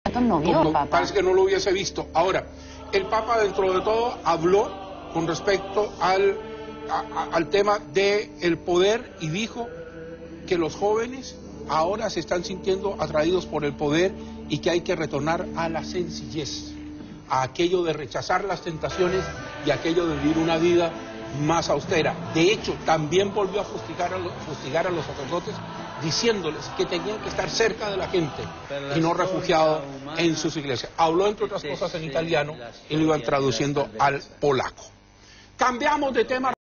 No vio, como Papa. parece que no lo hubiese visto. Ahora, el Papa dentro de todo habló con respecto al tema del poder y dijo que los jóvenes ahora se están sintiendo atraídos por el poder y que hay que retornar a la sencillez, a aquello de rechazar las tentaciones y aquello de vivir una vida más austera. De hecho, también volvió a fustigar a los sacerdotes diciéndoles que tenían que estar cerca de la gente y no refugiados en sus iglesias. Habló, entre otras cosas, en italiano y lo iban traduciendo al polaco. Cambiamos de tema.